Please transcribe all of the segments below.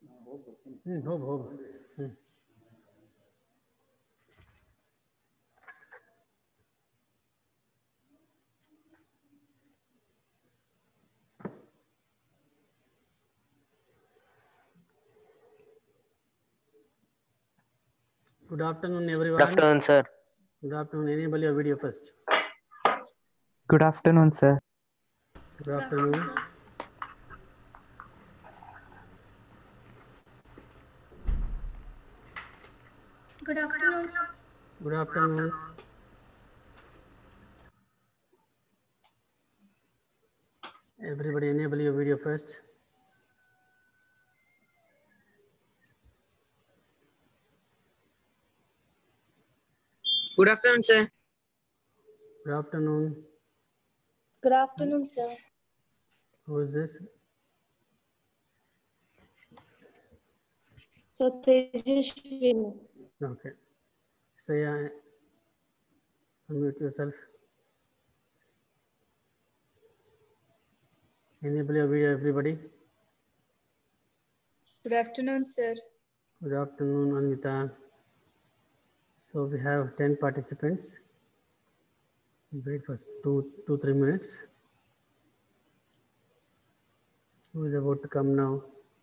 Hope. Good afternoon, everyone. Good afternoon, sir. Good afternoon. Enable your video first. Good afternoon, sir. Good afternoon. Good afternoon, sir. Good afternoon. Everybody enable your video first. Good afternoon, sir. Good afternoon. Good afternoon, sir. Who is this? So Tejaswini. Okay. Say unmute yourself. Enable your video, everybody. Good afternoon, sir. Good afternoon, Anvita. So we have 10 participants. Wait for 2-3 minutes. Who is about to come now?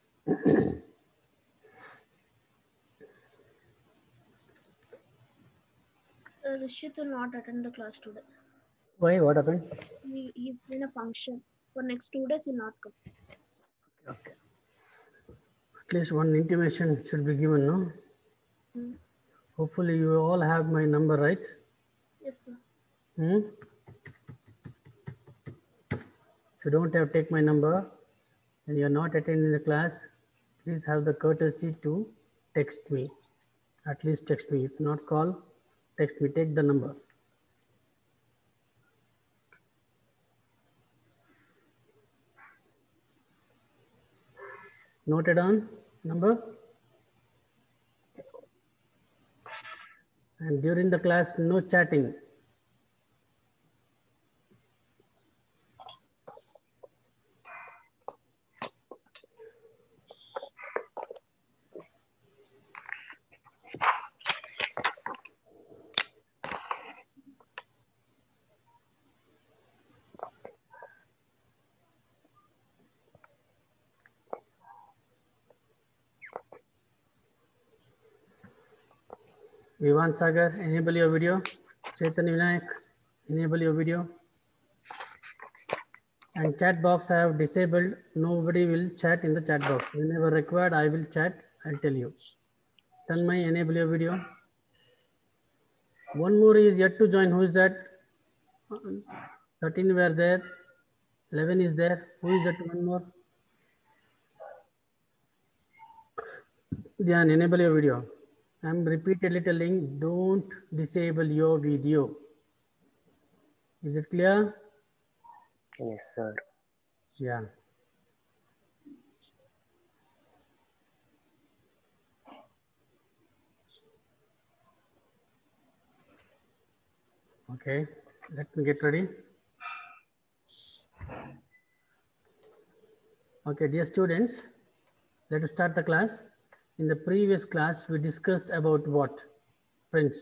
Sir, Rishit will not attend the class today. Why? What happened? He is in a function. For next 2 days, he'll not come. Okay. At least one intimation should be given, no? Hopefully you all have my number, right? Yes, sir. If you don't have, take my number and you're not attending the class, please have the courtesy to text me. At least text me. If not call, text me. Take the number. Noted on number? And during the class, no chatting. Vivan Sagar, enable your video. Chaitanya Vinayak, enable your video. And chat box I have disabled. Nobody will chat in the chat box. Whenever required, I will chat. I'll tell you. Tanmay, enable your video. One more is yet to join. Who is that? 13 were there. 11 is there. Who is that one more? Dhyan, enable your video. I'm repeatedly telling, don't disable your video. Is it clear? Yes, sir. Yeah. Okay, let me get ready. Okay, dear students, let us start the class. In the previous class, we discussed about what? Prince.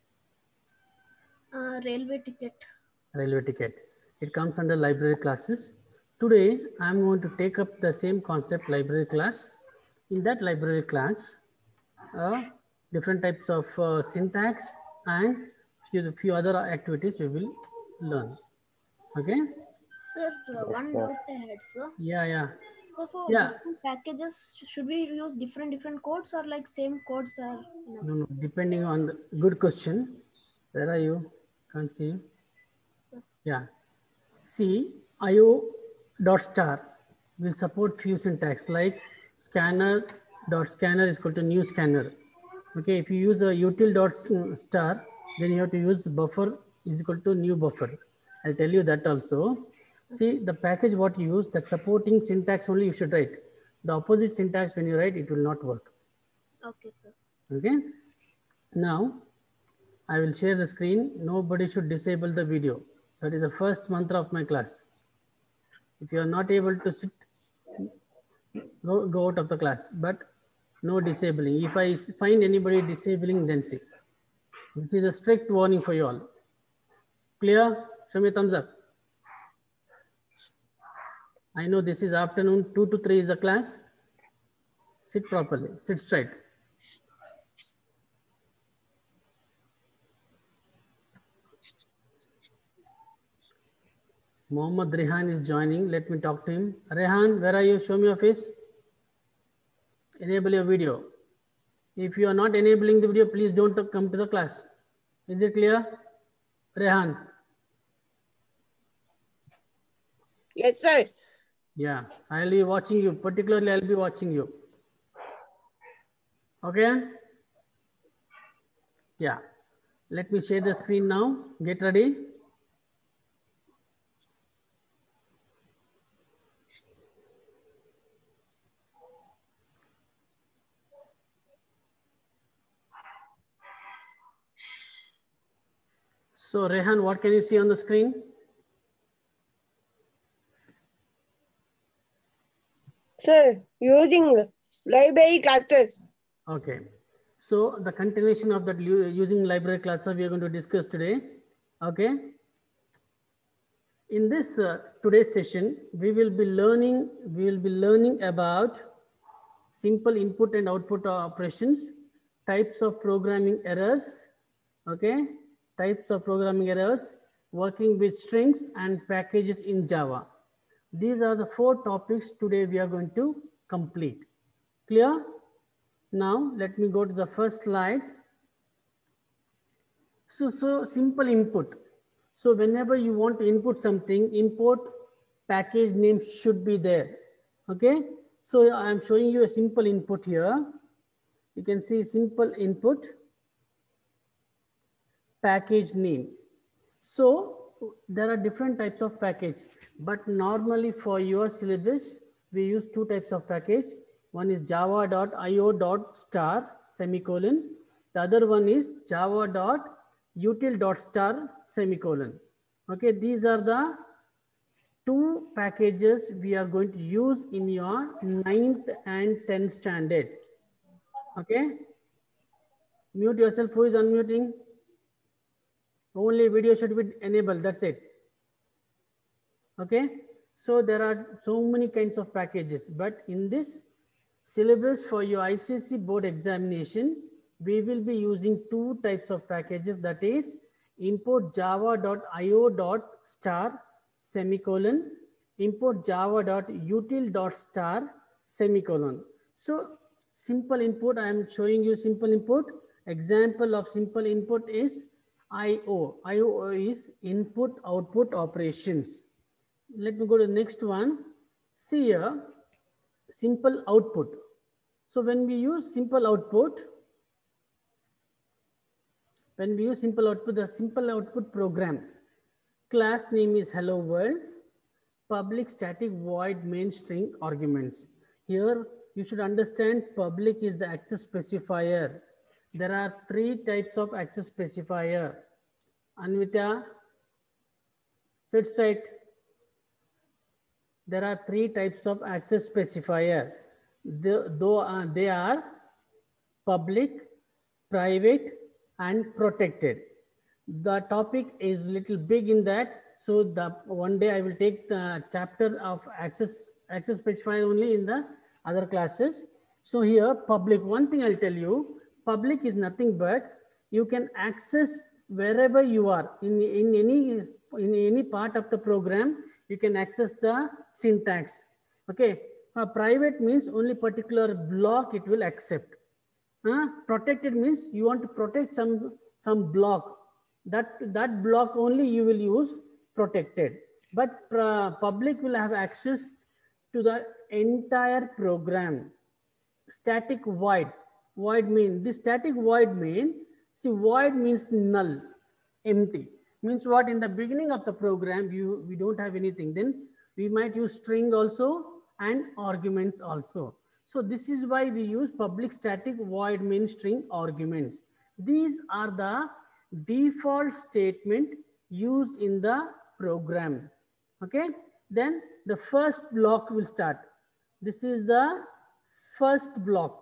Railway ticket. Railway ticket. It comes under library classes. Today, I'm going to take up the same concept, library class. In that library class, different types of syntax and few other activities we will learn. Okay? Sir, Yes, one sir. doubt I had, sir. Yeah. So for Yeah. different packages, should we use different codes or like same codes are enough? No, depending on the good question. Where are you? Can't see you. Sir. Yeah. See, IO.star will support few syntax like scanner.scanner is equal to new scanner. Okay, if you use a util.star, then you have to use buffer is equal to new buffer. I'll tell you that also. See, the package what you use, that supporting syntax only you should write. The opposite syntax when you write, it will not work. Okay, sir. Okay. Now, I will share the screen. Nobody should disable the video. That is the first mantra of my class. If you are not able to sit go out of the class, but no disabling. If I find anybody disabling, then see. This is a strict warning for you all. Clear? Show me a thumbs up. I know this is afternoon, 2 to 3 is the class. Sit properly, sit straight. Mohammad Rehan is joining. Let me talk to him. Rehan, where are you? Show me your face. Enable your video. If you are not enabling the video, please don't come to the class. Is it clear? Rehan. Yes, sir. Yeah, I'll be watching you. Particularly, I'll be watching you. Okay? Yeah. Let me share the screen now. Get ready. So, Rehan, what can you see on the screen? Sir, using library classes. Okay. So, the continuation of that using library classes we are going to discuss today. Okay. In this today's session, we will be learning about simple input and output operations, types of programming errors, okay, types of programming errors, working with strings and packages in Java. These are the 4 topics today we are going to complete. Clear? Now, let me go to the first slide. So simple input. So whenever you want to input something, import package name should be there. Okay. So I'm showing you a simple input here. You can see simple input, package name. So there are different types of package, but normally for your syllabus, we use 2 types of package. One is java.io.star semicolon. The other one is java.util.star semicolon. Okay, these are the 2 packages we are going to use in your 9th and 10th standard. Okay, mute yourself. Who is unmuting? Only video should be enabled. That's it. Okay, so there are so many kinds of packages, but in this syllabus for your ICSE board examination, we will be using 2 types of packages, that is import java.io.star semicolon, import java.util.star semicolon. So simple input, I am showing you simple input. Example of simple input is IO. IO is input output operations. Let me go to the next one. See here, simple output. So when we use simple output, the simple output program, class name is hello world, public static void main string arguments. Here you should understand public is the access specifier. There are 3 types of access specifier. Anvita, sit straight. There are 3 types of access specifier. They are public, private, and protected. The topic is little big in that. So one day I will take the chapter of access specifier only in the other classes. So here public, one thing I'll tell you, public is nothing but you can access wherever you are in any part of the program. You can access the syntax. Okay. Private means only particular block it will accept. Protected means you want to protect some block. That block only you will use protected. But public will have access to the entire program. Static void. Void mean, this static void mean, see void means null, empty. Means what? In the beginning of the program, we don't have anything. Then we might use string also and arguments also. So this is why we use public static void main string arguments. These are the default statement used in the program. Okay. Then the first block will start. This is the first block.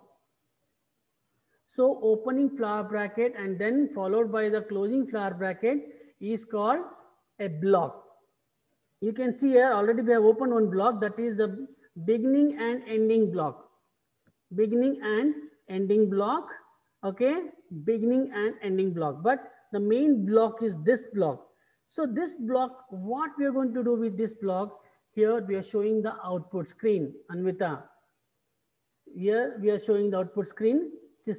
So opening flower bracket and then followed by the closing flower bracket is called a block. You can see here already we have opened one block, that is the beginning and ending block. Beginning and ending block. Okay, beginning and ending block. But the main block is this block. So this block, what we are going to do with this block? Here we are showing the output screen. Anvita, here we are showing the output screen,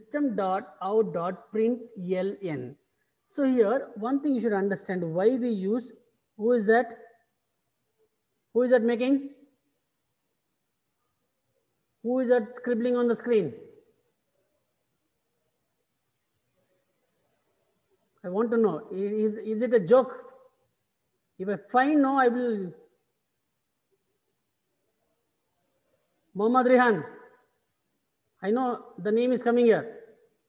system.out.println. So here, one thing you should understand why we use, who is that? Who is that making? Who is that scribbling on the screen? I want to know, is it a joke? If I find no, I will. Mohammad Rehan. I know the name is coming here.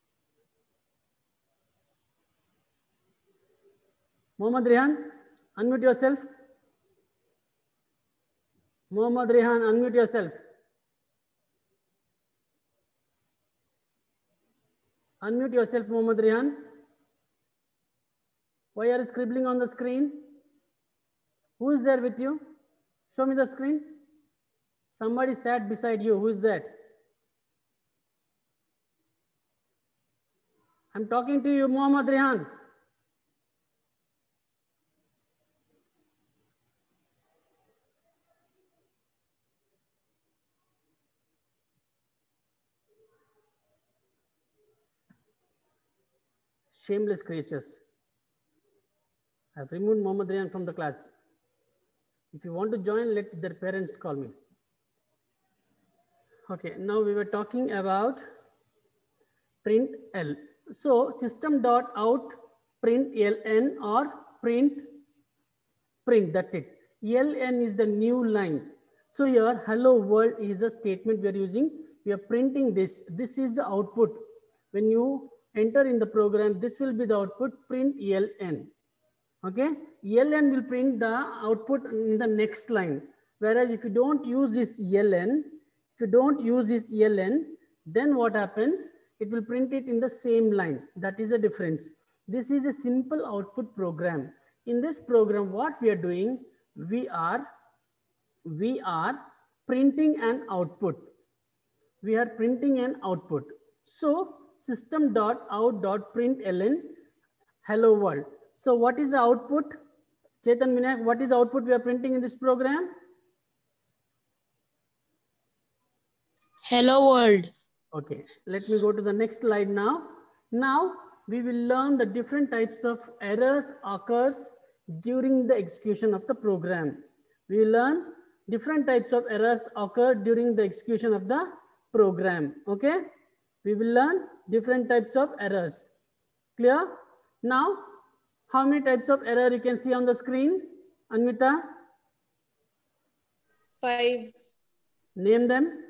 Mohammad Rehan, unmute yourself. Mohammad Rehan, unmute yourself. Unmute yourself, Mohammad Rehan. Why are you scribbling on the screen? Who is there with you? Show me the screen. Somebody sat beside you. Who is that? I'm talking to you, Mohammad Rehan. Shameless creatures. I've removed Mohammad Rehan from the class. If you want to join, let their parents call me. Okay, now we were talking about print L. So system.out.println or print, that's it. ln is the new line. So here hello world is a statement we are using. We are printing this. This is the output. When you enter in the program, this will be the output, print ln. Okay, ln will print the output in the next line. Whereas if you don't use this ln, then what happens? It will print it in the same line. That is the difference. This is a simple output program. In this program, what we are doing, we are printing an output. We are printing an output. So system.out.println hello world. So what is the output? Chetan Vinayak, what is the output we are printing in this program? Hello world. Okay, let me go to the next slide now. Now we will learn the different types of errors occurs during the execution of the program. We will learn different types of errors occur during the execution of the program. Okay, we will learn different types of errors. Clear? Now, how many types of error you can see on the screen? Anvita? 5. Name them.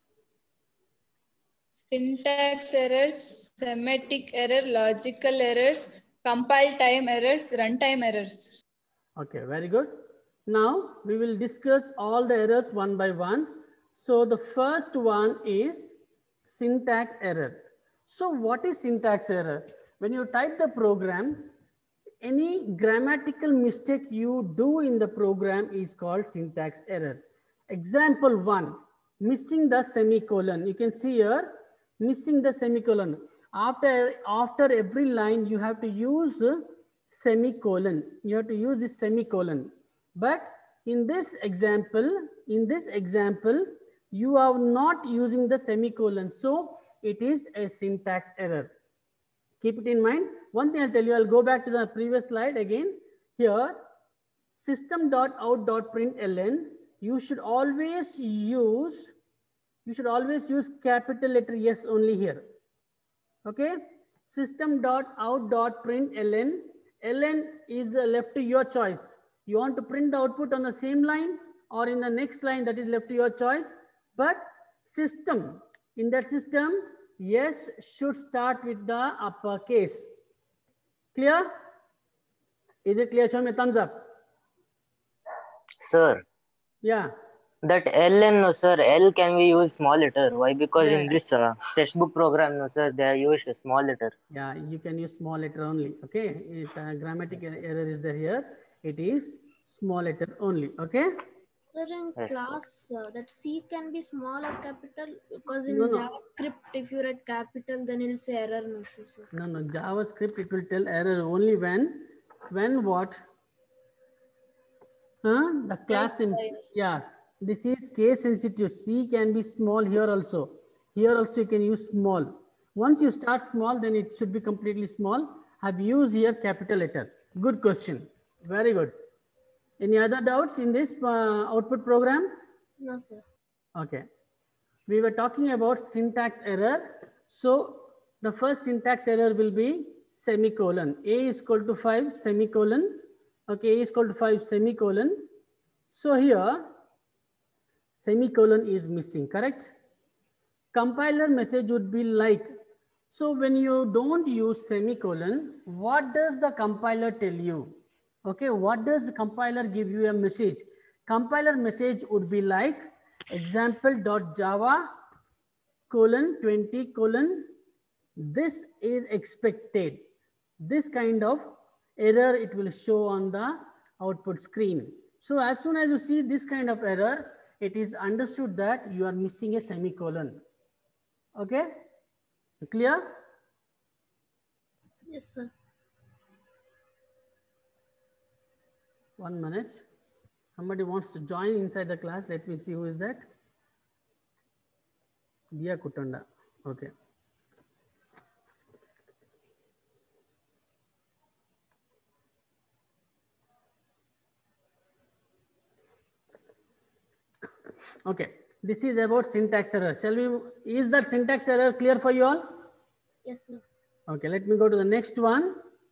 Syntax errors, semantic error, logical errors, compile time errors, runtime errors. Okay, very good. Now we will discuss all the errors one by one. So the first one is syntax error. So what is syntax error? When you type the program, any grammatical mistake you do in the program is called syntax error. Example 1, missing the semicolon. You can see here, missing the semicolon. After every line, you have to use semicolon. You have to use this semicolon. But in this example, you are not using the semicolon. So it is a syntax error. Keep it in mind. One thing I'll tell you, I'll go back to the previous slide again. Here, system.out.println, you should always use capital letter S only here. Okay, system.out.println, ln is left to your choice. You want to print the output on the same line or in the next line, that is left to your choice. But system, in that system, yes should start with the uppercase. Clear? Is it clear? Show me a thumbs up. Sir, Yeah. That L and no sir, L can we use small letter? Why? Because Yeah, in this textbook program, no sir, they are used a small letter. yeah, you can use small letter only. Okay, if grammatical error is there here, it is small letter only. Okay. Sir, in Yes. class, that C can be small or capital, because in No, no. JavaScript, if you write capital, then it'll say error. No, sir. No, no, JavaScript, it will tell error only when what? The class names. Yes, this is case sensitive. C can be small here also. Here also you can use small. Once you start small, then it should be completely small. Have used here capital letter. Good question. Very good. Any other doubts in this output program? No, sir. Okay. We were talking about syntax error. So the first syntax error will be semicolon. A is equal to 5 semicolon. Okay, A is equal to 5 semicolon. So here semicolon is missing, correct? Compiler message would be like, so when you don't use semicolon, what does the compiler tell you? Okay, what does the compiler give you a message? Compiler message would be like example.java :20 : this is expected. This kind of error it will show on the output screen. So as soon as you see this kind of error, it is understood that you are missing a semicolon. Okay, clear? Yes, sir. 1 minute. Somebody wants to join inside the class. Let me see who is that. Dia Kutanda. Okay. Okay. This is about syntax error. Shall we? Is that syntax error clear for you all? Yes, sir. Okay. Let me go to the next one.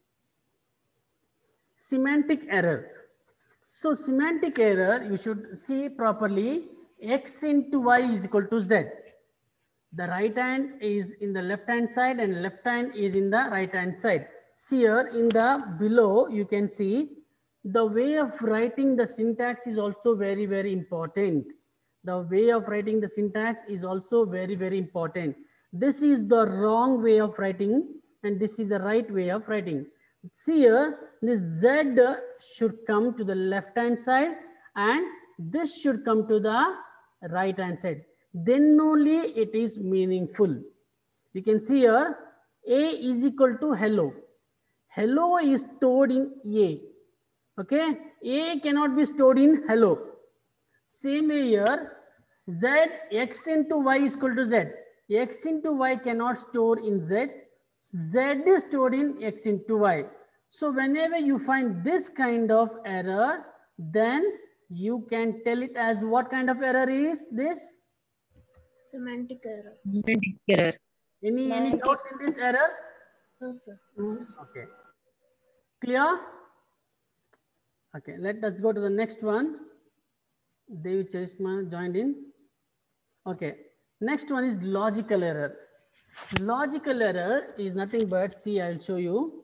Semantic error. So semantic error, you should see properly. X into Y is equal to Z. The right hand is in the left hand side and left hand is in the right hand side. See here in the below, you can see the way of writing the syntax is also very, very important. The way of writing the syntax is also very, very important. This is the wrong way of writing and this is the right way of writing. See here, this Z should come to the left hand side and this should come to the right hand side. Then only it is meaningful. You can see here, A is equal to hello. Hello is stored in A. Okay, A cannot be stored in hello. Same way here, Z, X into Y is equal to Z. X into Y cannot store in Z. Z is stored in X into Y. So whenever you find this kind of error, then you can tell it as what kind of error is this? Semantic error. Semantic error. Any doubts in this error? No, sir. Okay. Clear? Okay, let us go to the next one. David Chesman joined in. Okay, next one is logical error. Logical error is nothing but, see, I'll show you.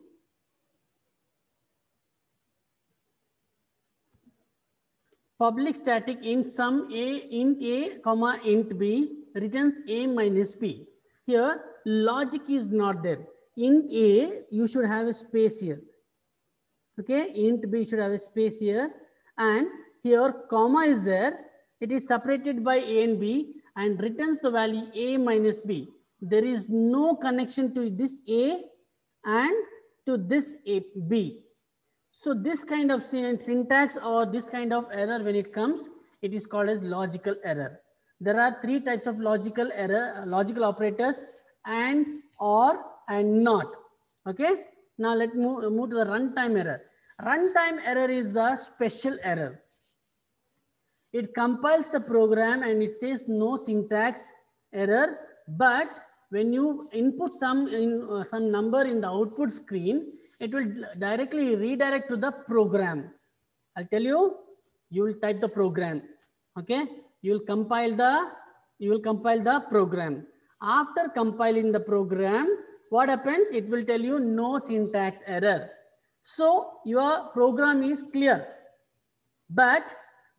Public static int sum int a comma int b returns a minus b. Here logic is not there. Int a, you should have a space here. Okay, int b should have a space here, and here comma is there. It is separated by a and b and returns the value a minus b. There is no connection to this a and to this a b. So this kind of syntax or this kind of error, when it comes, it is called as logical error. There are three types of logical error, logical operators: and, or, and not. Okay. Now let's move to the runtime error. Runtime error is the special error. It compiles the program and it says no syntax error, but when you input some number in the output screen, it will directly redirect to the program. I'll tell you, you will type the program. Okay, you will compile the program. After compiling the program, what happens? It will tell you no syntax error. So your program is clear, but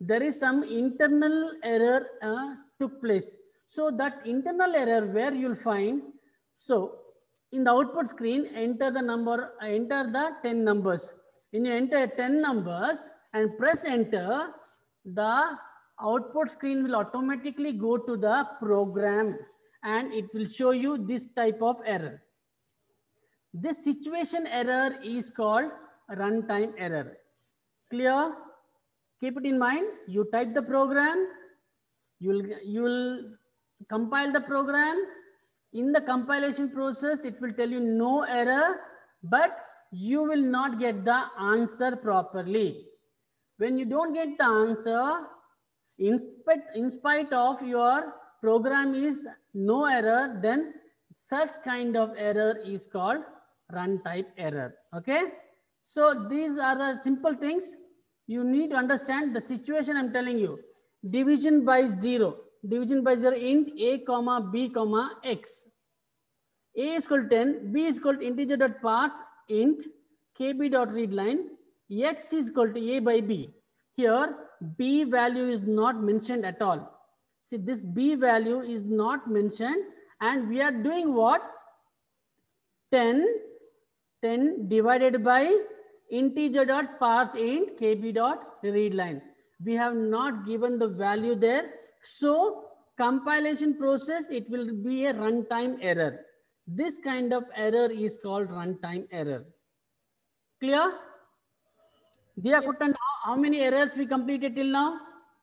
there is some internal error took place. So that internal error where you'll find, so in the output screen, enter the 10 numbers. When you enter 10 numbers and press enter, the output screen will automatically go to the program and it will show you this type of error. This situation error is called runtime error. Clear? Keep it in mind. You type the program, you'll compile the program. In the compilation process, it will tell you no error, but you will not get the answer properly. When you don't get the answer, in spite of your program is no error, then such kind of error is called runtime error. Okay? So these are the simple things. You need to understand the situation I'm telling you. Division by 0. Division by 0 int a comma b comma x. A is equal to 10, b is equal to integer dot parse int kb dot readline, x is equal to a by b. Here b value is not mentioned at all. See, this b value is not mentioned and we are doing what? 10 divided by integer dot parse int kb dot readline. We have not given the value there. So compilation process, it will be a runtime error. This kind of error is called runtime error. Clear? Diya Kuttan, how many errors we completed till now?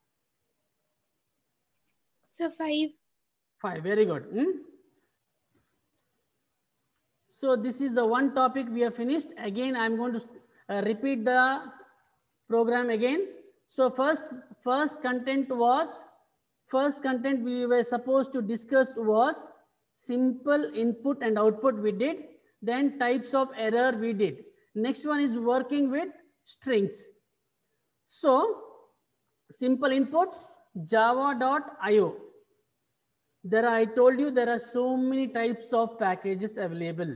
So 5. 5. Very good. So this is the one topic we have finished. Again, I'm going to repeat the program again. So first content we were supposed to discuss was simple input and output we did. Then types of error we did. Next one is working with strings. So simple input, java.io. I told you there are so many types of packages available.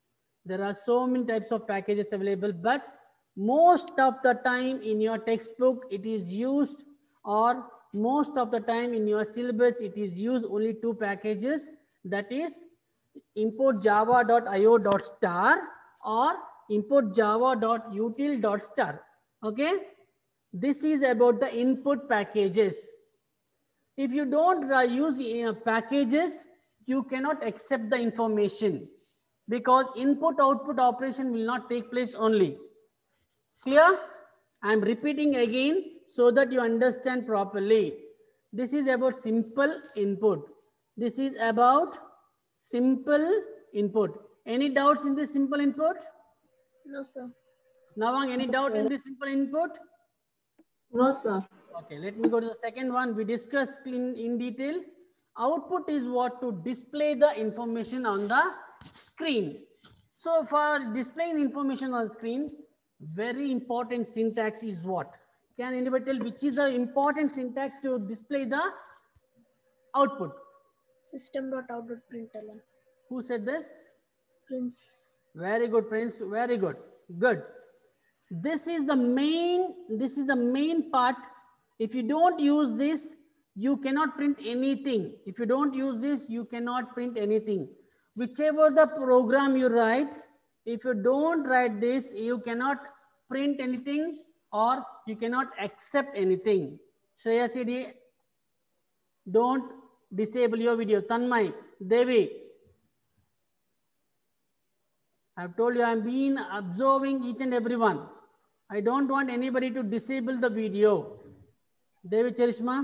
But most of the time in your textbook it is used, or most of the time in your syllabus it is used only 2 packages, that is import java.io.star or import java.util.star. Okay, this is about the input packages. If you don't use packages, you cannot accept the information because input output operation will not take place only. Clear? I am repeating again so that you understand properly. This is about simple input. This is about simple input. Any doubts in this simple input? No, sir. Nawang, any doubt in this simple input? No, sir. Okay, let me go to the second one. We discussed in detail. Output is what to display the information on the screen. So for displaying information on screen, very important syntax is what? Can anybody tell which is the important syntax to display the output? System.out.println. Who said this? Prince. Very good, Prince. Very good. Good. This is the main part. If you don't use this, you cannot print anything. If you don't use this, you cannot print anything. Whichever the program you write, if you don't write this, you cannot print anything or you cannot accept anything. Shreya CD, don't disable your video. Tanmay, Devi, I've told you I've been observing each and every one. I don't want anybody to disable the video. Devi Charishma.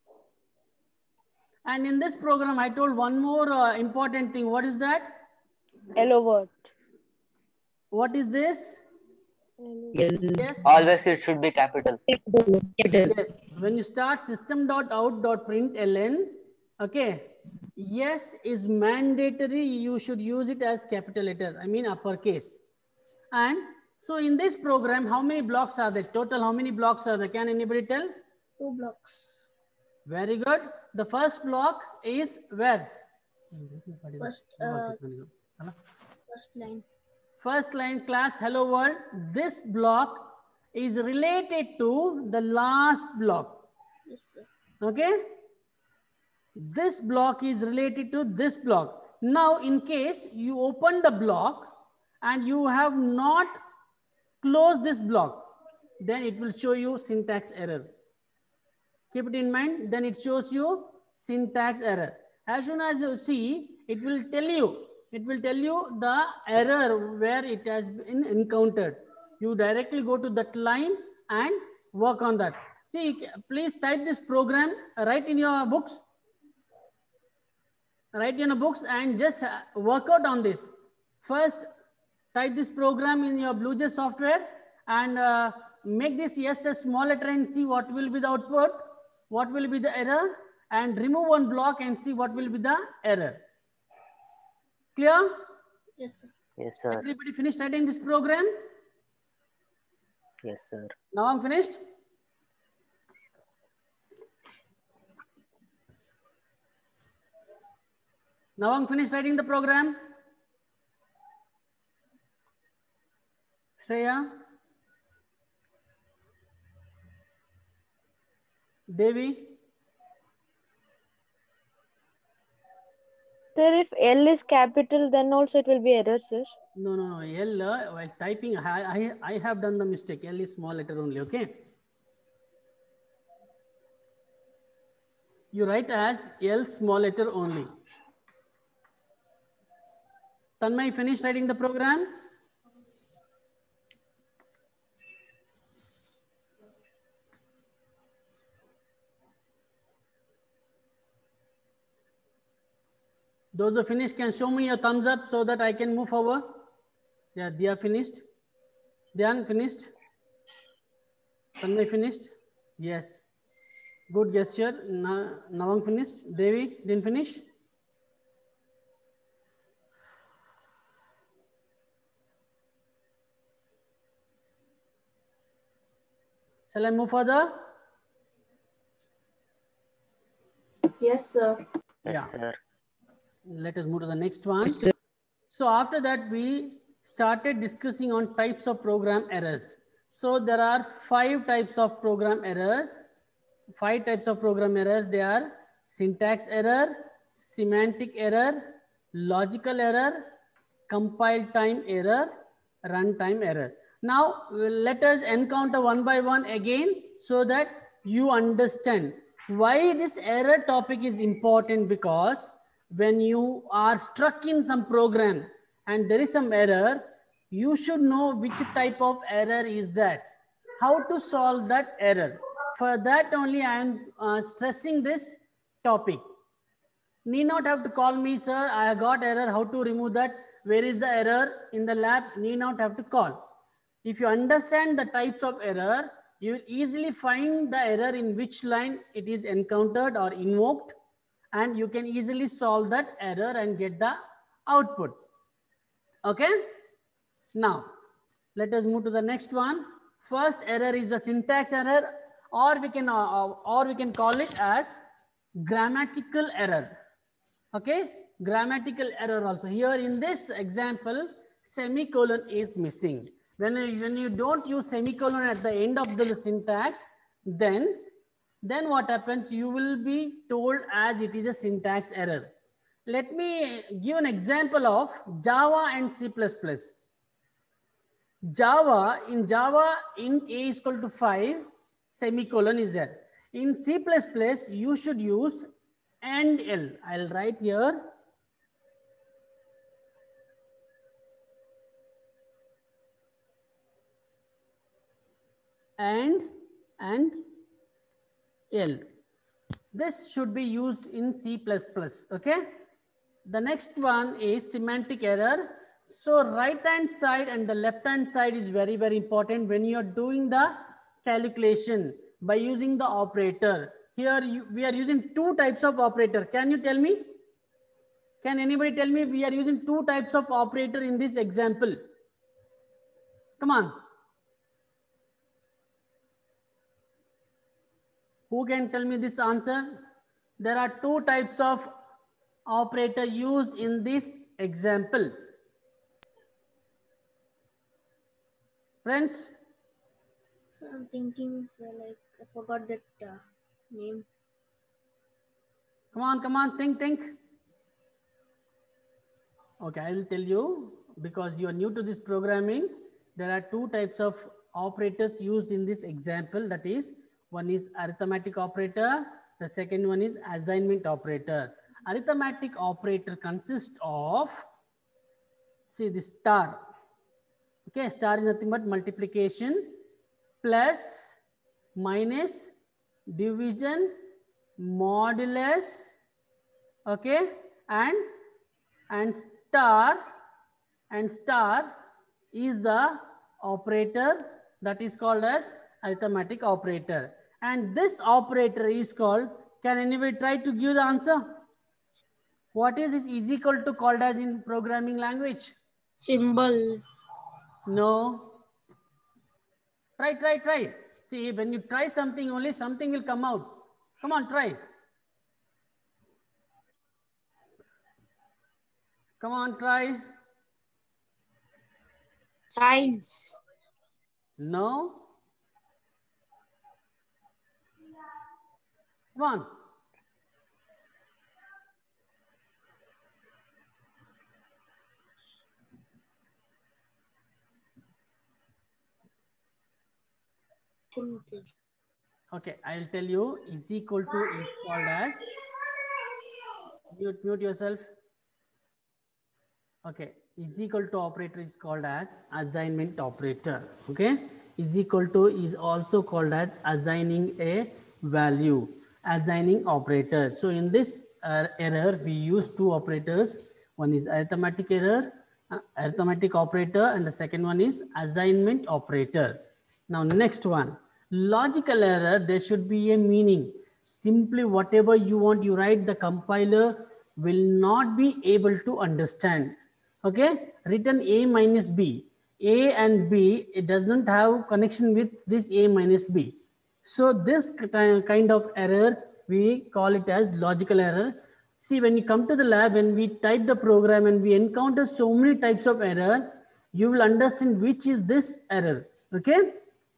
And in this program, I told one more important thing. What is that? Hello world. What is this? Yes. Always it should be capital. Yes. When you start system.out.println, okay, yes is mandatory. You should use it as capital letter. I mean uppercase. And so in this program, how many blocks are there? Total, how many blocks are there? Can anybody tell? 2 blocks. Very good. The first block is where? First line. First line class hello world. This block is related to the last block. Yes, sir. Okay. This block is related to this block. Now, in case you open the block and you have not closed this block, then it will show you syntax error. Keep it in mind. Then it shows you syntax error. As soon as you see, it will tell you the error where it has been encountered. You directly go to that line and work on that. See, please type this program, write in your books. Write in your books and just work out on this. First, type this program in your BlueJ software and make this yes a small letter and see what will be the output, what will be the error, and remove one block and see what will be the error. Clear? Yes, sir. Yes, sir. Everybody finished writing this program? Yes, sir. Now I'm finished. Now I'm finished writing the program. Shreya? Devi? Sir, if L is capital, then also it will be error, sir. No. L, while typing, I have done the mistake. L is small letter only, okay? You write as L small letter only. Tanmay finished writing the program? Those who finished can show me a thumbs up so that I can move forward. Yeah, they are finished. Dhyan finished. Tanmay finished. Yes. Good gesture. Nawang finished. Devi didn't finish. Shall I move further? Yes, sir. Yes, sir. Let us move to the next one. So after that, we started discussing on types of program errors. So there are 5 types of program errors. 5 types of program errors. They are syntax error, semantic error, logical error, compile time error, runtime error. Now let us encounter one by one again so that you understand why this error topic is important, because when you are stuck in some program and there is some error, you should know which type of error is that, how to solve that error. For that only I am stressing this topic. Need not have to call me, sir, I got error, how to remove that, where is the error in the lab, need not have to call. If you understand the types of error, you will easily find the error in which line it is encountered or invoked, and you can easily solve that error and get the output. Okay? Now, let us move to the next one. First error is the syntax error, or we can call it as grammatical error. Okay? Grammatical error also. Here in this example, semicolon is missing. When you don't use semicolon at the end of the syntax, then what happens? You will be told as it is a syntax error. Let me give an example of Java and C++. Java, int a is equal to 5, semicolon is there. In C++, you should use and L. I'll write here. And L. This should be used in C++. Okay. The next one is semantic error. So right hand side and the left hand side is very, very important when you are doing the calculation by using the operator. Here we are using 2 types of operator. Can you tell me? Can anybody tell me we are using 2 types of operator in this example? Come on. Who can tell me this answer? There are 2 types of operator used in this example. Friends? So I'm thinking, sir, like I forgot that Name. Come on, think. Okay, I will tell you, because you are new to this programming. There are two types of operators used in this example. That is, one is arithmetic operator. The second one is assignment operator. Arithmetic operator consists of, see, the star. Okay, star is nothing but multiplication, plus, minus, division, modulus, okay, and star is the operator that is called as arithmetic operator. And this operator is called, can anybody try to give the answer? What is equal to called as in programming language? Symbol. No. Try. See, when you try something, only something will come out. Come on, try. Come on, try. Signs. No. Come on. Okay, I'll tell you. Is equal to is called as, mute yourself. Okay, is equal to operator is called as assignment operator. Okay, is equal to is also called as assigning a value, assigning operator. So in this error, we use two operators. One is arithmetic error, arithmetic operator, and the second one is assignment operator. Now next one, logical error. There should be a meaning. Simply whatever you want, you write, the compiler will not be able to understand. Okay, written A minus B. A and B, it doesn't have connection with this A minus B. So this kind of error, we call it as logical error. See, when you come to the lab and we type the program and we encounter so many types of error, you will understand which is this error. Okay.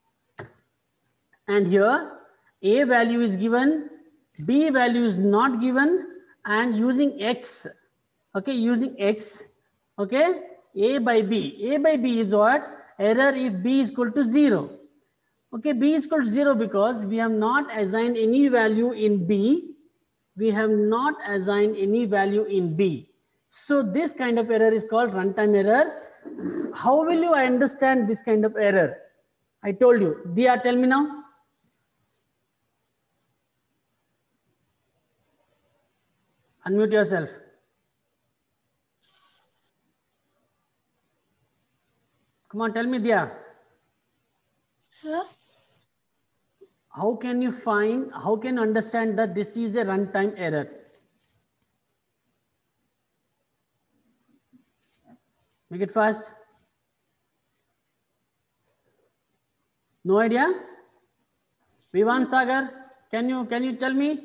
And here A value is given, B value is not given, and using X. Okay, using X. Okay, A by B. A by B is what? Error if B is equal to 0. Okay, B is equal to 0 because we have not assigned any value in B. We have not assigned any value in B. So this kind of error is called runtime error. How will you understand this kind of error? I told you. Dia, tell me now. Unmute yourself. Come on, tell me, Dia. Sir? How can you understand that this is a runtime error? Make it fast. No idea? Vivan Sagar, can you tell me?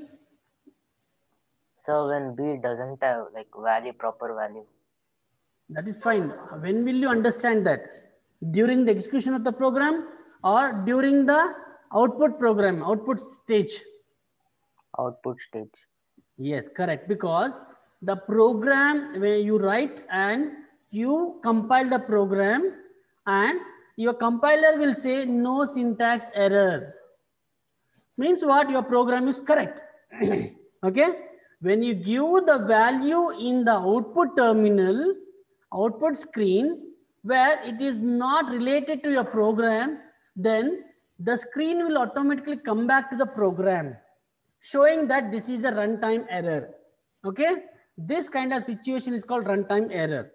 So when B doesn't have like proper value. That is fine. When will you understand that? During the execution of the program or during the output stage? Output stage. Yes, correct. Because the program where you write and you compile the program and your compiler will say no syntax error. Means what? Your program is correct. Okay. When you give the value in the output terminal, output screen, where it is not related to your program, then the screen will automatically come back to the program, showing that this is a runtime error. Okay. This kind of situation is called runtime error.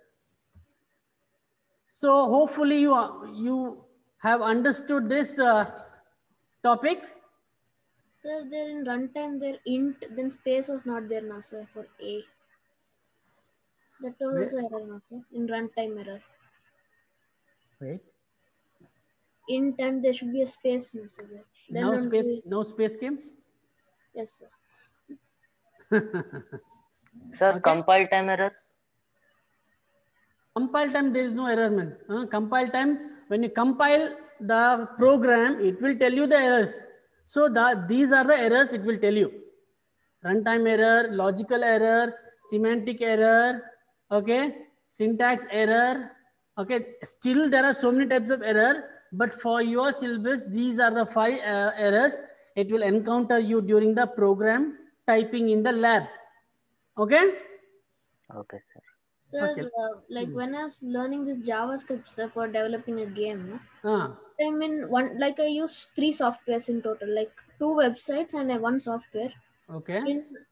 So hopefully you have understood this topic. Sir, there in runtime, there int, then space was not there now, sir, for A. That was also error now, sir, in runtime error. Wait. Int and there should be a space now, sir. Then no space came? Yes, Sir, Okay. compile time errors? Compile time, there is no error, man. Compile time, when you compile the program, it will tell you the errors. So these are the errors it will tell you. Runtime error, logical error, semantic error, okay, syntax error, okay. Still there are so many types of error, but for your syllabus, these are the 5 errors it will encounter you during the program typing in the lab. Okay? Okay, sir. Sir, Okay. like when I was learning this JavaScript sir, for developing a game, Ah. I mean I use 3 softwares in total, like 2 websites and one software. Okay.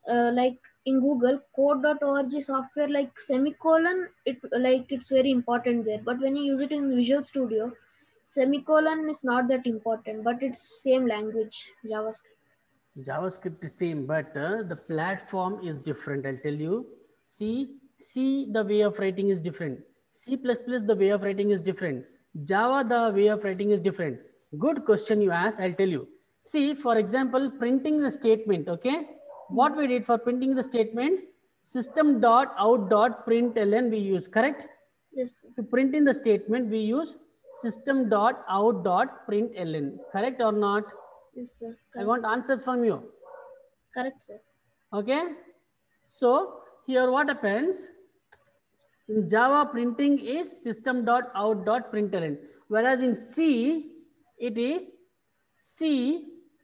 In Google code.org software, like semicolon, it's very important there. But when you use it in Visual Studio, semicolon is not that important, but it's same language, JavaScript. JavaScript is same, but the platform is different. I'll tell you. C, the way of writing is different. C++, the way of writing is different. Java, the way of writing is different. Good question you asked. I'll tell you. See, for example, printing the statement. Okay, what we did for printing the statement, system.out.println we use. Correct? Yes. To print in the statement, we use system.out.println. Correct or not? Yes, sir. Correct. I want answers from you. Correct, sir. Okay. So here what happens? In Java, printing is system.out.println. Whereas in C, it is C,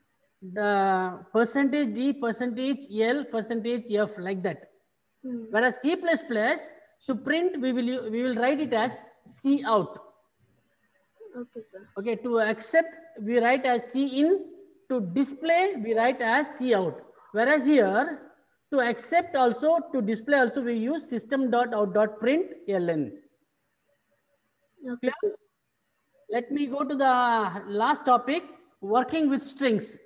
the %D, %L, %F, like that. Whereas C++, to print, we will write it as C out. Okay, sir. Okay, to accept, we write as C in. To display, we write as C out. Whereas here, to accept also, to display also, we use system.out.println. Okay, sir. Let me go to the last topic, working with strings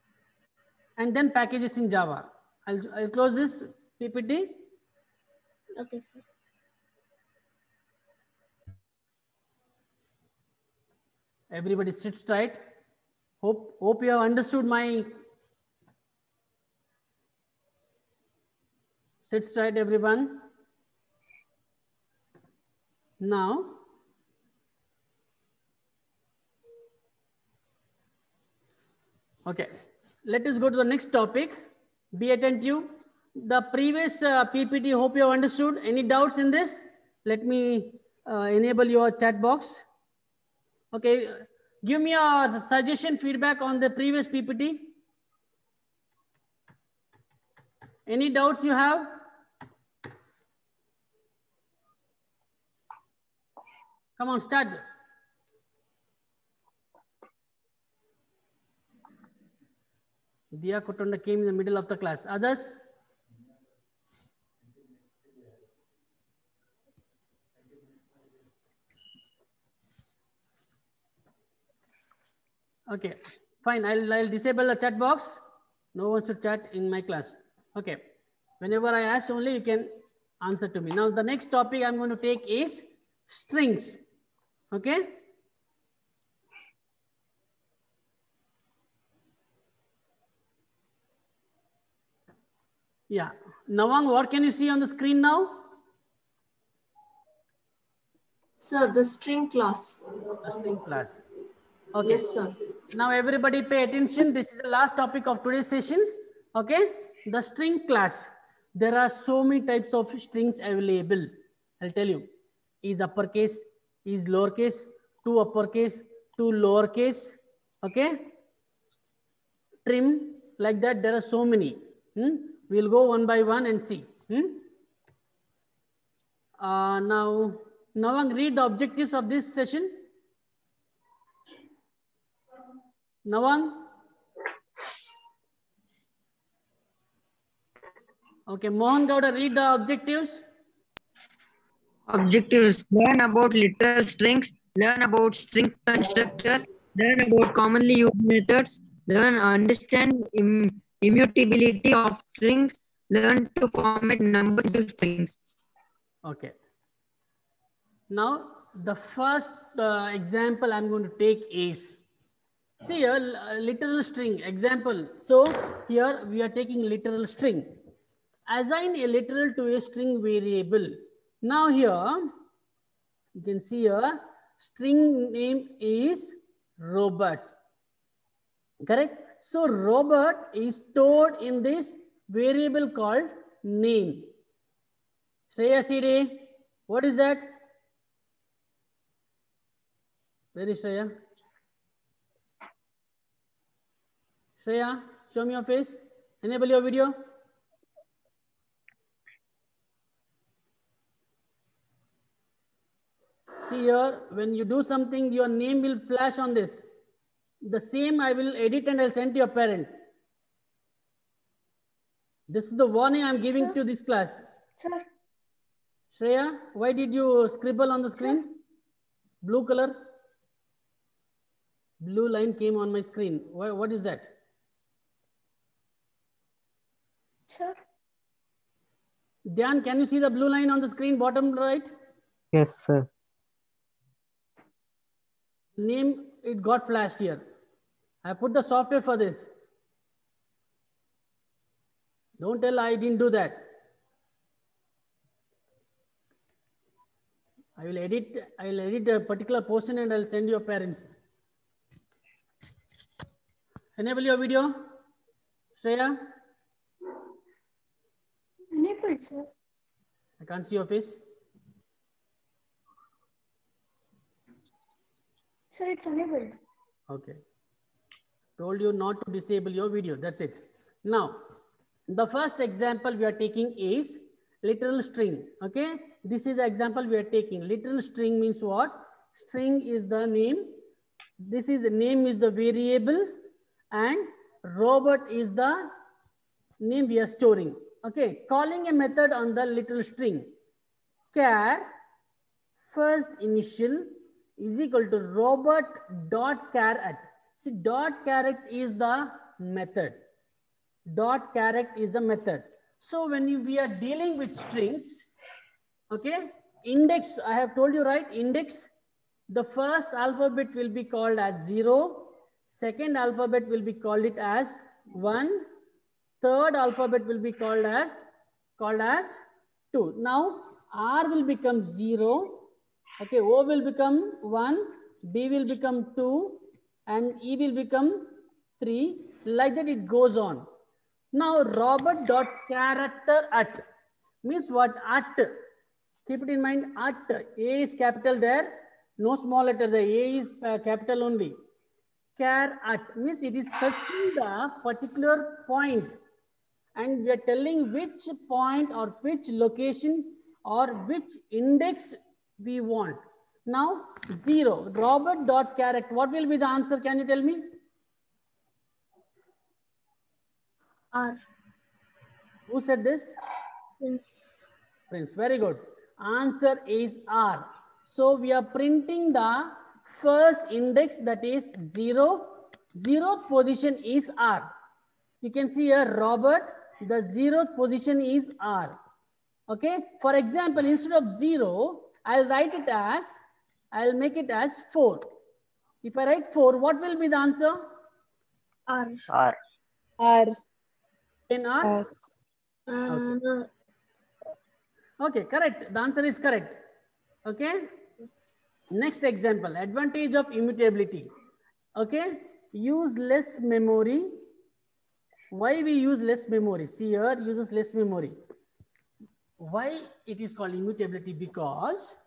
and then packages in Java. I'll close this PPT. Okay, sir. Everybody sit straight. Hope you have understood my. Sit straight, everyone. Now, okay, let us go to the next topic. Be attentive. The previous PPT, hope you have understood. Any doubts in this? Let me enable your chat box. Okay, give me a suggestion, feedback on the previous PPT. Any doubts you have? Come on, start. Diya Kotonda came in the middle of the class. Others? Okay, fine. I'll disable the chat box. No one should chat in my class. Okay. Whenever I ask only, you can answer to me. Now, the next topic I'm going to take is strings. Okay. Yeah. Nawang, what can you see on the screen now? Sir, the string class. The string class. Okay. Yes, sir. Now everybody pay attention. This is the last topic of today's session. Okay. The string class. There are so many types of strings available. I'll tell you. Is uppercase, is lowercase, to uppercase, to lowercase. Okay. Trim, like that. There are so many. We'll go one by one and see. Now, Nawang, read the objectives of this session. Nawang? Okay, Mohan Gowda, read the objectives. Objectives: learn about literal strings, learn about string constructors, learn about commonly used methods, learn understand immutability of strings, learn to format numbers into strings. Okay. Now, the first example I'm going to take is, see here, literal string example. So here we are taking literal string. Assign a literal to a string variable. Now here, you can see here, string name is Robert. Correct? So Robert is stored in this variable called name. Shreya CD, what is that? Where is Shreya? Shreya, show me your face. Enable your video. See here, when you do something, your name will flash on this. The same I will edit and I'll send to your parent. This is the warning I'm giving to this class. Sir. Shreya, why did you scribble on the screen? Blue color. Blue line came on my screen. What is that? Sir. Dhyan, can you see the blue line on the screen, bottom right? Yes, sir. Name, it got flashed here. I put the software for this. Don't tell I didn't do that. I'll edit a particular portion and I'll send your parents. Enable your video. Shreya, Enabled, sir. I can't see your face. Sir, it's enabled. Okay. Told you not to disable your video. That's it. Now, the first example we are taking is literal string. Okay. This is the example we are taking. Literal string means what? String is the name. This is the name is the variable and Robert is the name we are storing. Okay. Calling a method on the literal string. Char first initial is equal to Robert.char at. See, .char is the method. .char is the method. So when we are dealing with strings, okay, index, I have told you, right? Index, the first alphabet will be called as 0. Second alphabet will be called it as 1. Third alphabet will be called as 2. Now, R will become 0. Okay, O will become 1, B will become 2, and E will become 3. Like that it goes on. Now, Robert.character at means what? At. Keep it in mind, at. A is capital there, no small letter there. A is capital only. Char at means it is searching the particular point. And we are telling which point or which location or which index we want. Now, 0. Robert.character. What will be the answer? Can you tell me? R. Who said this? Prince. Very good. Answer is R. So we are printing the first index, that is 0. 0th position is R. You can see here Robert, the 0th position is R. Okay. For example, instead of 0, I'll make it as 4. If I write 4, what will be the answer? R. R. R. In R? Okay. No. Okay, correct. The answer is correct. Okay. Next example, advantage of immutability. Okay. Use less memory. Why we use less memory? See here, uses less memory. Why it is called immutability? Because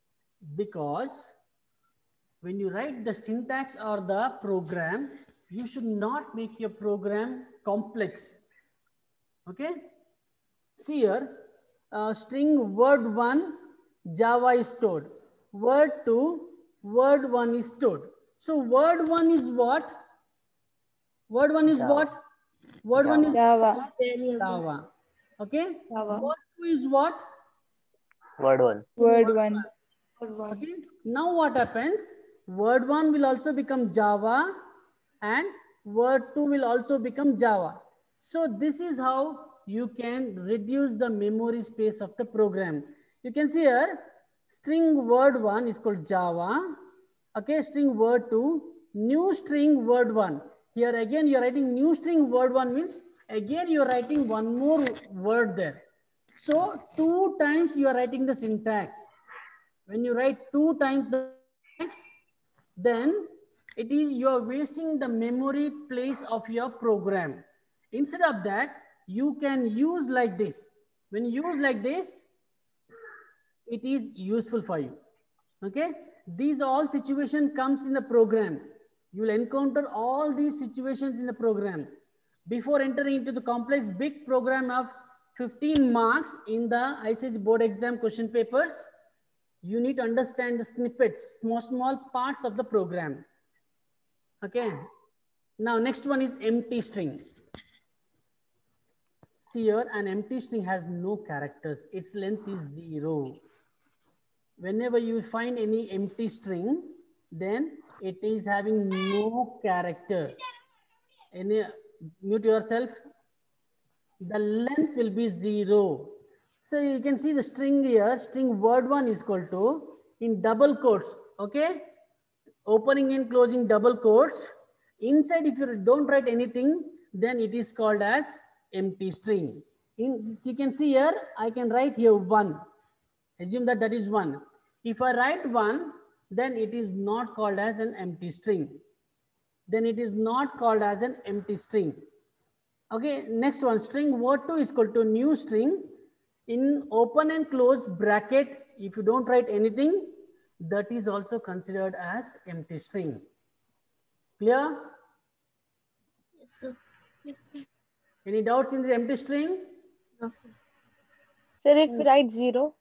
when you write the syntax or the program, you should not make your program complex. Okay. See here, string word 1, Java is stored. Word 2, word 1 is stored. So word 1 is what? Word 1 is Java. what? Word 1 is Java. Java. Okay. Java. Word 2 is what? Word 1. Word 1. Okay. Now what happens? Word 1 will also become Java and word 2 will also become Java. So this is how you can reduce the memory space of the program. You can see here, string word 1 is called Java. Okay, string word 2, new string word 1. Here again you are writing new string word 1 means again you are writing one more word there. So 2 times you are writing the syntax. When you write 2 times the syntax, then it is you are wasting the memory place of your program. Instead of that, you can use like this. When you use like this, it is useful for you. Okay, these all situation comes in the program. You will encounter all these situations in the program. Before entering into the complex big program of 15 marks in the ICSE board exam question papers, you need to understand the snippets, small parts of the program. Okay, now next one is empty string. See here, an empty string has no characters. Its length is 0. Whenever you find any empty string, then it is having no character. Mute yourself. The length will be 0. So you can see the string here, string word1 is equal to, in double quotes, okay? Opening and closing double quotes. Inside, if you don't write anything, then it is called as empty string. You can see here, I can write here 1. Assume that that is 1. If I write 1, then it is not called as an empty string. Then it is not called as an empty string. Okay, next one, string word2 is equal to new string. In open and close bracket, if you don't write anything, that is also considered as empty string. Clear? Yes, sir. Yes, sir. Any doubts in the empty string? No, sir. Sir, if we write 0?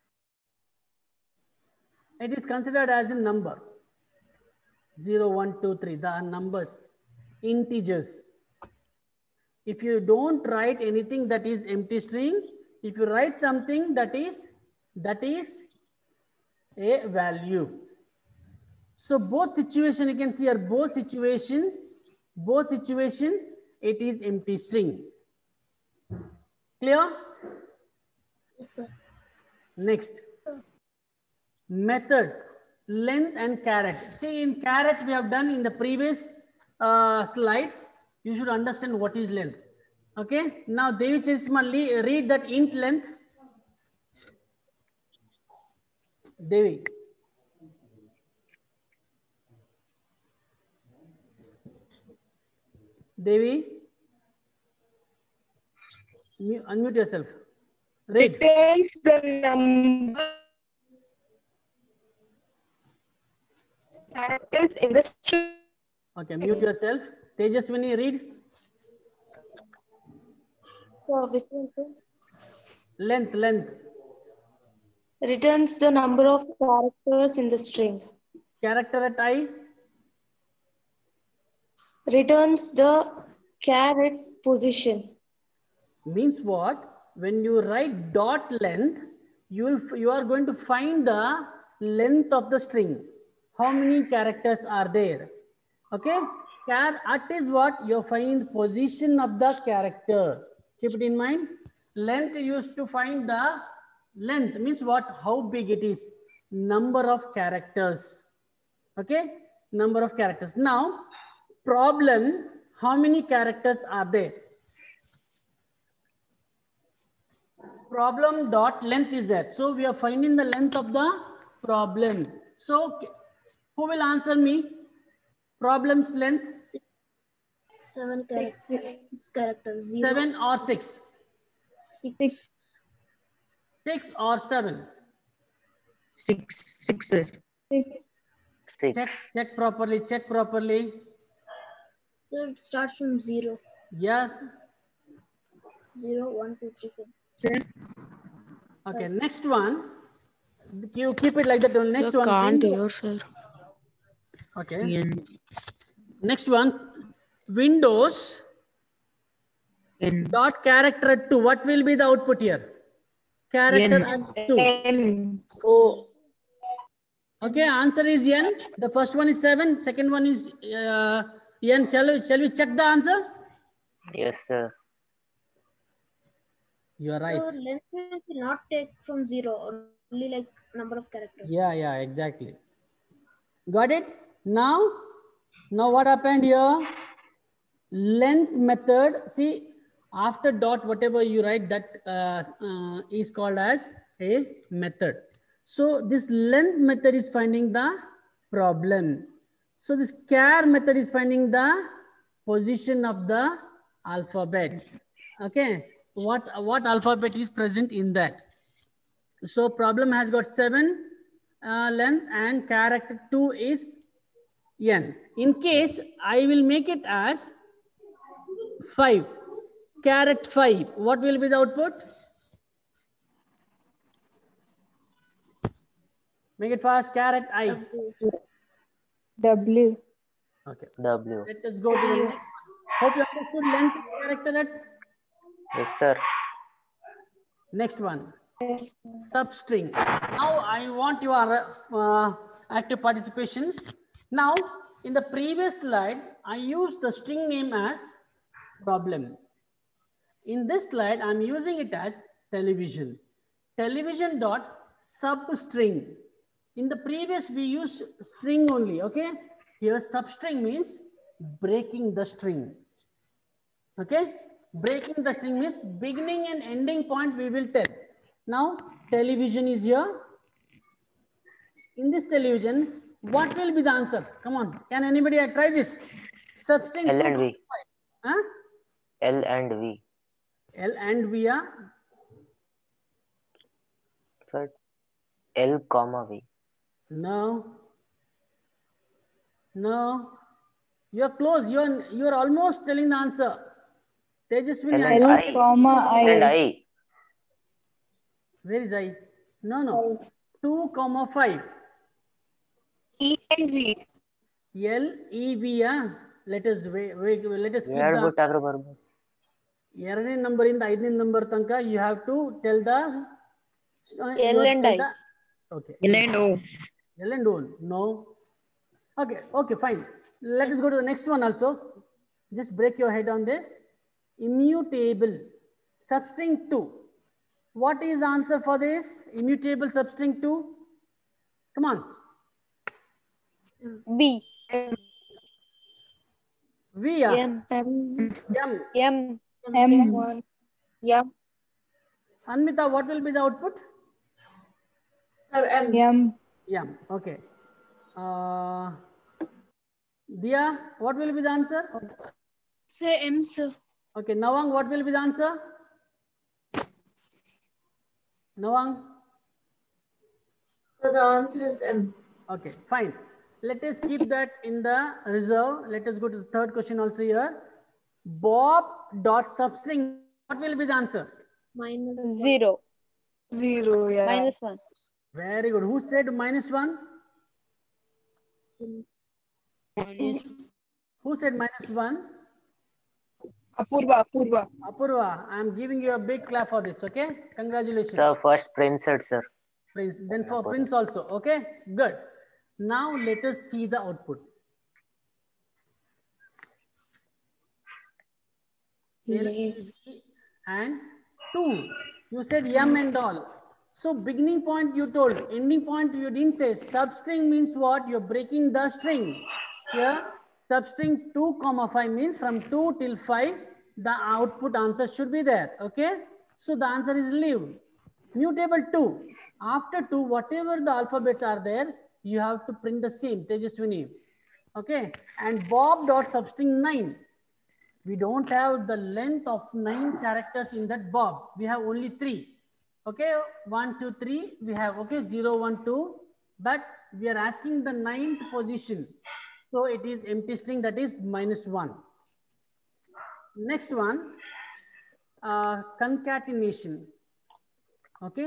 It is considered as a number. 0, 1, 2, 3, the numbers, integers. If you don't write anything, that is empty string. If you write something, that is a value. So both situation, you can see here, both situation, it is empty string. Clear? Yes, sir. Next, method, length and caret. See, in caret we have done in the previous slide. You should understand what is length. Okay. Now, Devi Chisma, read that int length. Devi. Devi, unmute yourself. Read. Returns the number characters in the string. Okay, mute yourself. Tejaswini, read. Length. Returns the number of characters in the string. Character at I. Returns the caret position. Means what? When you write dot length, you are going to find the length of the string. How many characters are there? Okay. At is what? You find position of the character. Keep it in mind. Length used to find the length means what? How big it is. Number of characters. Okay. Number of characters. Now, problem, how many characters are there? Problem dot length is there. So we are finding the length of the problem. So who will answer me? Problem's length? 7 characters. 6 characters. 0. 7 or 6? 6. 6 or 7? 6, sir. 6. Check properly. So it starts from 0. Yes. 0, 1, 2, 3, 4. Sir. Okay, next one. You keep it like that. Next one. Can't hear, sir. Okay. Yeah. Next one. Windows N. dot character at 2. What will be the output here? Character at 2. N. O. Okay, answer is N. The first one is 7. Second one is N. Shall we check the answer? Yes, sir. You are right. So length will not take from 0, only like number of characters. Yeah, exactly. Got it? Now what happened here? Length method. See, after dot, whatever you write, that is called as a method. So this length method is finding the problem. So this char method is finding the position of the alphabet. Okay, what alphabet is present in that? So problem has got 7 length and character 2 is n. In case I will make it as 5, character 5, what will be the output? Make it fast, character I. W. Okay. W. Let us go to the next one. Hope you understood length of character that. Yes, sir. Next one. Substring. Now I want your active participation. Now in the previous slide, I used the string name as problem. In this slide, I'm using it as television. Television dot substring. In the previous, we used string only. Okay. Here substring means breaking the string. Okay. Breaking the string means beginning and ending point we will tell. Now television is here. In this television, what will be the answer? Come on. Can anybody try this? Substring. L and V. Huh? L and V. L and V are? Sir, L comma V. No. No. You're close. You're almost telling the answer. Tejaswini. L and I. Comma I. And I. Where is I? No. 2, 5. E and V. L, E, V. Let us wait. Let us keep the ಎರಡನೇ number ಇಂದ ಐದನೇ number ತನಕ you have to tell the L and I. Okay. L and O. L and O. No. Okay, fine. Let us go to the next one also. Just break your head on this. Immutable. Substring 2. What is the answer for this? Immutable substring 2. Come on. B. V. M. M. M1. Yeah. Anmita, what will be the output? M. M. Okay. Dia, what will be the answer? Say M, sir. Okay. Nawang, what will be the answer? Nawang? So the answer is M. Okay, fine. Let us keep that in the reserve. Let us go to the third question also here. Bob dot substring. What will be the answer? Zero. Yeah. -1. Very good. Who said -1? Who said -1? Apurva. I am giving you a big clap for this. Okay. Congratulations. Sir, first Prince said, sir. Prince. Then for Prince also. Okay. Good. Now let us see the output. And 2. You said M and all. So beginning point you told, ending point you didn't say. Substring means what? You're breaking the string. Here, substring 2, 5 means from 2 till 5, the output answer should be there. Okay. So the answer is leave. Mutable 2. After 2, whatever the alphabets are there, you have to print the same. Tejaswini. Okay. And Bob dot substring 9. We don't have the length of 9 characters in that Bob. We have only 3. Okay, 1, 2, 3. We have, okay, 0, 1, 2. But we are asking the 9th position. So it is empty string, that is -1. Next one, concatenation. Okay.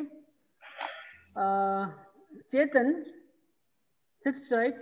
Chetan, sit straight.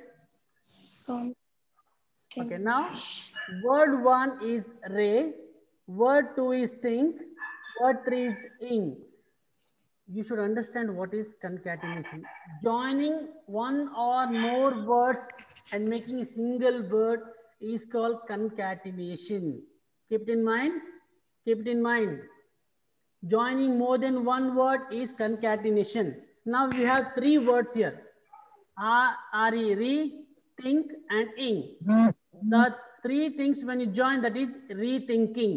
Okay, now word 1 is ray, word 2 is think, word 3 is ing. You should understand what is concatenation. Joining one or more words and making a single word is called concatenation. Keep it in mind. Keep it in mind. Joining more than one word is concatenation. Now we have 3 words here. Re, think, and ing. The 3 things when you join, that is rethinking.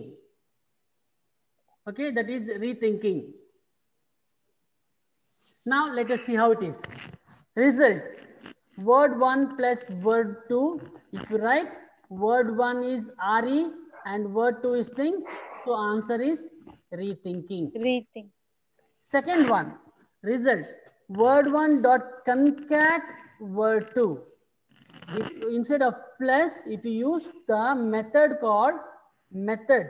Okay, that is rethinking. Now let us see how it is. Result. word 1 plus word 2. If you write word 1 is RE and word 2 is think, so answer is rethinking. Rethink. Second one, result. Word 1 dot concat word 2. If, instead of plus, if you use the method called method.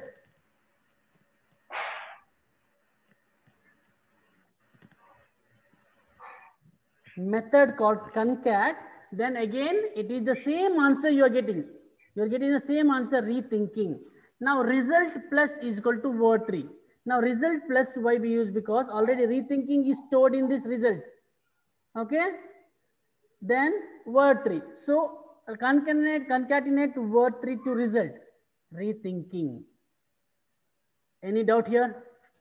Method called concat, then again it is the same answer you are getting. You are getting the same answer, rethinking. Now result plus is equal to word 3. Now result plus why we use, because already rethinking is stored in this result. Okay. Then word 3. So concatenate word 3 to result. Rethinking. Any doubt here?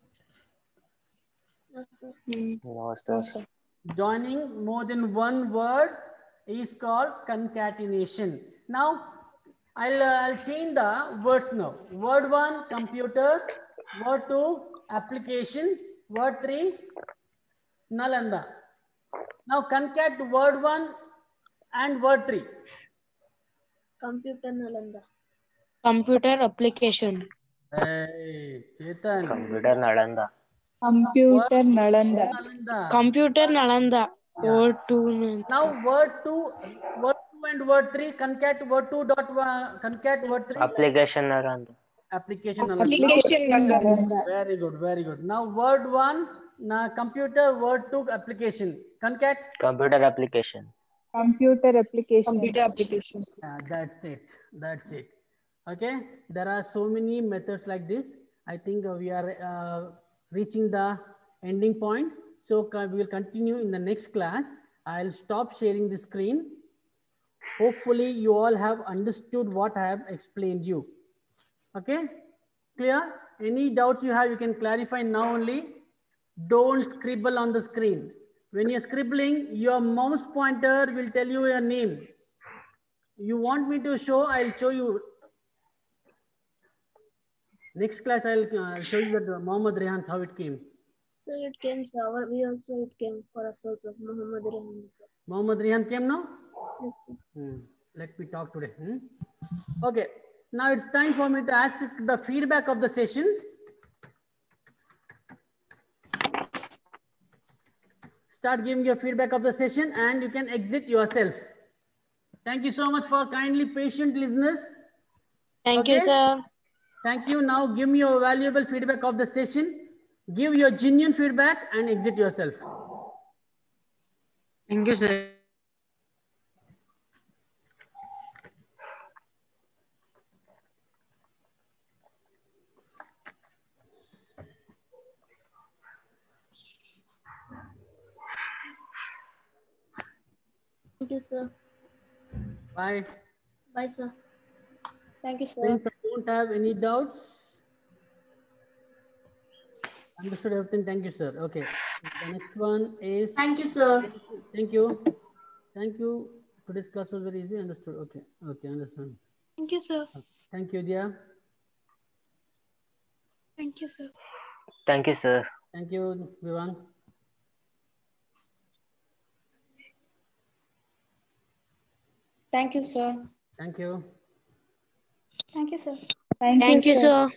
No, sir. No, sir. Joining more than one word is called concatenation. Now I'll change the words now. Word 1 computer, word 2 application, word 3 Nalanda. Now concat word 1 and word 3. Computer Nalanda. Computer application. Hey, Chetan. Computer Nalanda. Computer Nalanda. Nalanda. Computer Nalanda. Yeah. Word 2. Now word 2 and word 3 concat word 2 dot concat word 3. Application Nalanda. Application Nalanda. Application Nalanda. Very good, very good. Now word 1 computer, word 2 application. Concat. Computer application. Computer application. Computer application. That's it. That's it. Okay. There are so many methods like this. I think we are reaching the ending point. So we will continue in the next class. I'll stop sharing the screen. Hopefully you all have understood what I have explained you. Okay. Clear? Any doubts you have, you can clarify now only. Don't scribble on the screen. When you're scribbling, your mouse pointer will tell you your name. You want me to show, I'll show you. Next class, I'll show you that Muhammad Rehan's how it came. Sir, it came, sir. We also, it came for us also. Muhammad Rehan. Muhammad Rehan came now? Yes, sir. Let me talk today. Okay. Now it's time for me to ask the feedback of the session. Start giving your feedback of the session and you can exit yourself. Thank you so much for kindly patient listeners. Thank you, sir. Thank you. Now give me your valuable feedback of the session. Give your genuine feedback and exit yourself. Thank you, sir. Thank you, sir. Bye. Bye, sir. Thank you, sir. Since I don't have any doubts. Understood everything. Thank you, sir. Okay. The next one is. Thank you, sir. Thank you. Thank you. Today's class was very easy. Understood. Okay. Okay. Understand. Thank you, sir. Thank you, Dia. Thank you, sir. Thank you, sir. Thank you, Vivan. Thank you, sir. Thank you. Thank you, sir. Thank you, sir.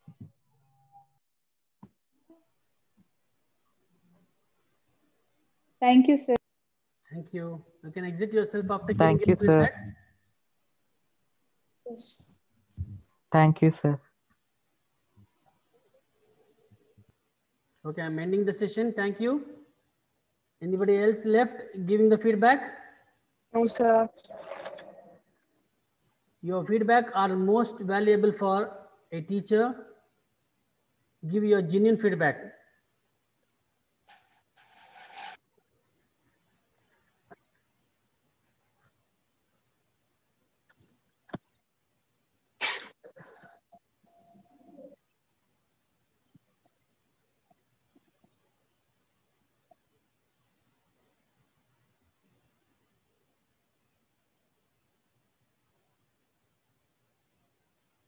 Thank you, sir. Thank you. You can exit yourself after Thank giving you, sir. feedback. Thank you, sir. Okay, I'm ending the session. Thank you. Anybody else left giving the feedback? No, sir. Your feedback are most valuable for a teacher. Give your genuine feedback.